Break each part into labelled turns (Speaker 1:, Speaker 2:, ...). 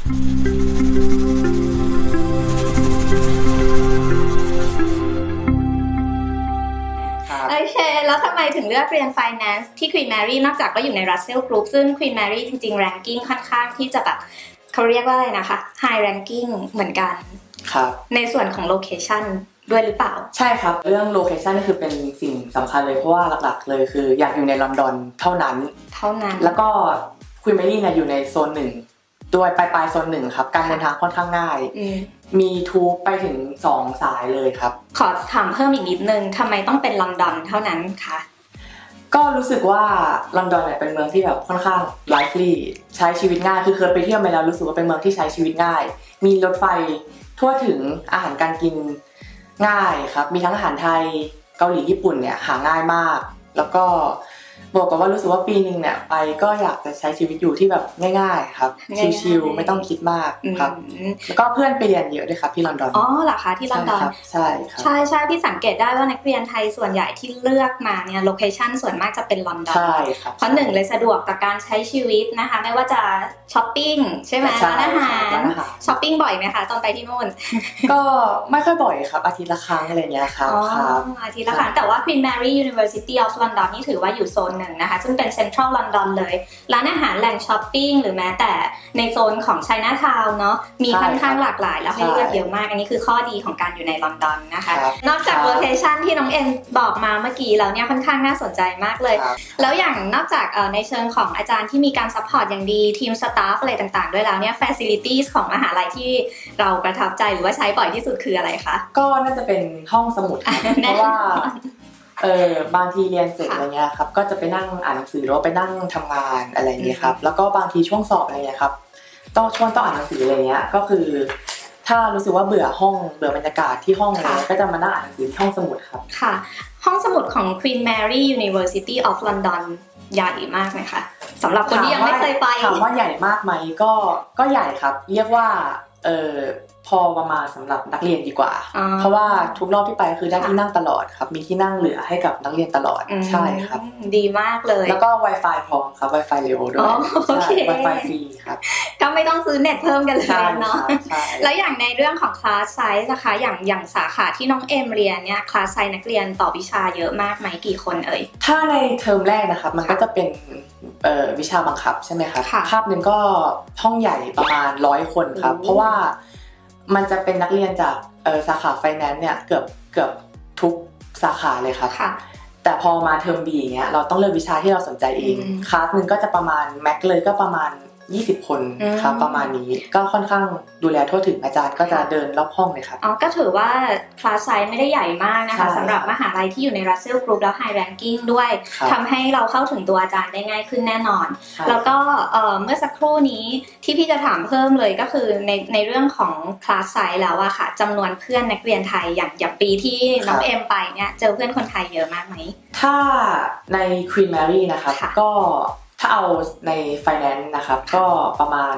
Speaker 1: โอเคแล้วทำไมถึงเลือกเรียน Finance ที่ Queen Mary นอกจากก็อยู่ใน Russell Group ซึ่ง Queen Mary จริงๆ ranking ค่อนข้างที่จะแบบเขาเรียกว่าอะไรนะคะ high ranking เหมือนกัน
Speaker 2: ครับใน
Speaker 1: ส่วนของ location ด้วยหรือเปล่า
Speaker 2: ใช่ครับเรื่อง location นี่คือเป็นสิ่งสำคัญเลยเพราะว่าหลักๆเลยคืออยากอยู่ในลอนดอนเท่านั้นแล้วก็ Queen Mary เนี่ยอยู่ในโซน1ด้วยปลายโซน1ครับการเดินทางค่อนข้างง่ายมีทูบไปถึง2สายเลยครับ
Speaker 1: ขอถามเพิ่มอีกนิดนึงทำไมต้องเป็นลอนดอนเท่านั้นคะ
Speaker 2: ก็รู้สึกว่าลอนดอนเนี่ยเป็นเมืองที่แบบค่อนข้างไลฟ์ลีใช้ชีวิตง่ายคือเคยไปเที่ยวมาแล้วรู้สึกว่าเป็นเมืองที่ใช้ชีวิตง่ายมีรถไฟทั่วถึงอาหารการกินง่ายครับมีทั้งอาหารไทยเกาหลีญี่ปุ่นเนี่ยหาง่ายมากแล้วก็บอกกับว่ารู้สึกว่าปีนึงเนี่ยไปก็อยากจะใช้ชีวิตอยู่ที่แบบง่ายๆครับชิลๆไม่ต้องคิดมากครับแล้วก็เพื่อนไปเรียนเยอะด้วยครับที่ลอนดอน
Speaker 1: อ๋อเหรอคะที่ลอนดอน
Speaker 2: ใช่ครับ
Speaker 1: ใช่พี่สังเกตได้ว่านักเรียนไทยส่วนใหญ่ที่เลือกมาเนี่ยโลเคชั่นส่วนมากจะเป็นลอนดอน
Speaker 2: ใช่ครับ
Speaker 1: เพราะหนึ่งเลยสะดวกกับการใช้ชีวิตนะคะไม่ว่าจะช้อปปิ้งใช่ไหมร้านอาหารช้อปปิ้งบ่อยไหมคะตอนไปที่นู่น
Speaker 2: ก็ไม่ค่อยบ่อยครับอาทิตย์ละครั้งอะไรเงี้ยครับ
Speaker 1: อาทิตย์ละครั้งแต่ว่า Queen Mary University of London นี่ถือว่าอยู่โซนหนึ่งนะคะซึ่งเป็นเซ็นทรัลลอนดอนเลยร้านอาหารแหล่งช้อปปิ้งหรือแม้แต่ในโซนของไชน่าทาวน์เนาะมีค่อนข้างหลากหลายแล้วให้เลือกเยอะมากอันนี้คือข้อดีของการอยู่ในลอนดอนนะคะนอกจากโลเคชั่นที่น้องเอ็มบอกมาเมื่อกี้แล้วเนี่ยค่อนข้างน่าสนใจมากเลยแล้วอย่างนอกจากในเชิงของอาจารย์ที่มีการซัพพอร์ตอย่างดีทีมสตาฟอะไรต่างๆด้วยแล้วเนี่ย facilities ของมหาลัยที่เราประทับใจหรือว่าใช้บ่อยที่สุดคืออะไรคะ
Speaker 2: ก็น่าจะเป็นห้องสมุดเพราะว่าบางทีเรียนเสร็จอะไรเงี้ยครับก็จะไปนั่งอ่านหนังสือหรือว่าไปนั่งทำงานอะไรเงี้ยครับแล้วก็บางทีช่วงสอบอะไรเงี้ยครับต้องอ่านหนังสืออะไรเงี้ยก็คือถ้ารู้สึกว่าเบื่อบรรยากาศที่ห้องอะไรก็จะมานั่งอ่านหนังสือที่ห้องสมุดครับ
Speaker 1: ค่ะห้องสมุดของ Queen Mary University of London ใหญ่มากไหมคะสำหรับคนที่ยังไม่เคยไป
Speaker 2: ถามว่าใหญ่มากไหมก็ใหญ่ครับเรียกว่าพอประมาณสำหรับนักเรียนดีกว่าเพราะว่าทุกรอบที่ไปคือได้ที่นั่งตลอดครับมีที่นั่งเหลือให้กับนักเรียนตลอดใช่ครับ
Speaker 1: ดีมากเลย
Speaker 2: แล้วก็ Wi-Fi พร้อมครับ Wi-Fi เร็วด้วยใช่ Wi-Fi ฟรีครับ
Speaker 1: ก็ไม่ต้องซื้อเน็ตเพิ่มกันเลยเนาะแล้วอย่างในเรื่องของคลาสไซส์นะคะอย่างสาขาที่น้องเอ็มเรียนเนี่ยคลาสไซส์นักเรียนต่อวิชาเยอะมากไหมกี่คนเอ่ย
Speaker 2: ถ้าในเทอมแรกนะครับมันก็จะเป็นวิชาบังคับใช่ไหมครับคาบหนึ่งก็ห้องใหญ่ประมาณ100คนครับเพราะว่ามันจะเป็นนักเรียนจากสาขา Finance เนี่ยเกือบทุกสาขาเลยครับแต่พอมาเทอม B อย่างเงี้ยเราต้องเลือกวิชาที่เราสนใจเองคลาสนึงก็จะประมาณแม็กเลยก็ประมาณ20คนครับประมาณนี้ก็ค่อนข้างดูแลทั่วถึงอาจารย์ก็จะเดินรอบห้องเลยครับ
Speaker 1: ก็ถือว่าคลาสไซส์ไม่ได้ใหญ่มากนะคะสำหรับมหาลัยที่อยู่ใน Russell Group แล้ว High Ranking ด้วยทำให้เราเข้าถึงตัวอาจารย์ได้ง่ายขึ้นแน่นอนแล้วก็เมื่อสักครู่นี้ที่พี่จะถามเพิ่มเลยก็คือในเรื่องของคลาสไซส์แล้วอะค่ะจำนวนเพื่อนนักเรียนไทยอย่างปีที่น้องเอ็มไปเนี่ยเจอเพื่อนคนไทยเยอะมากไหม
Speaker 2: ถ้าใน Queen Mary นะครับก็ถ้าเอาใน Finance นะครับก็ประมาณ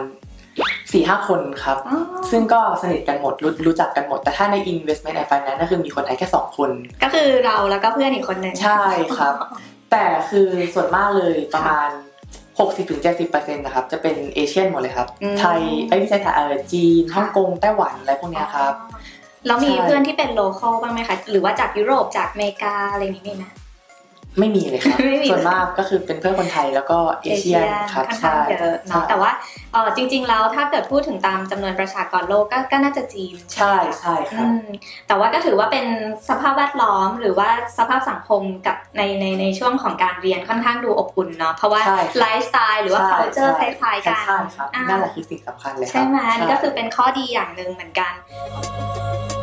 Speaker 2: 4-5 คนครับซึ่งก็สนิทกันหมดรู้จักกันหมดแต่ถ้าใน Investment and Finance ก็คือมีคนไทยแค่2คน
Speaker 1: ก็คือเราแล้วก็เพื่อนอีกคนนึง
Speaker 2: ใช่ครับแต่คือส่วนมากเลยประมาณ 60-70% นะครับจะเป็นเอเชียนหมดเลยครับไทยไม่ใช่ไทยจีนฮ่องกงไต้หวันอะไรพวกนี้ครับ
Speaker 1: แล้วมีเพื่อนที่เป็นโลคอลบ้างไหมคะหรือว่าจากยุโรปจากอเมริกาอะไรนี้มีไหม
Speaker 2: ไม่มีเลยครับส่วนมากก็คือเป็นเพื่อนคนไทยแล้วก็เอเชียครับ
Speaker 1: ใช่เยอะเนาะแต่ว่าจริงๆแล้วถ้าเกิดพูดถึงตามจำนวนประชากรโลกก็น่าจะจีน
Speaker 2: ใช่ครับ
Speaker 1: แต่ว่าก็ถือว่าเป็นสภาพแวดล้อมหรือว่าสภาพสังคมกับในช่วงของการเรียนค่อนข้างดูอบอุ่นเนาะเพราะว่าไลฟ์สไตล์หรือว่า culture คล้ายๆกัน
Speaker 2: นั่นแหละคือสิ่งสำคัญเลย
Speaker 1: ใช่ไหมนี่ก็คือเป็นข้อดีอย่างหนึ่งเหมือนกัน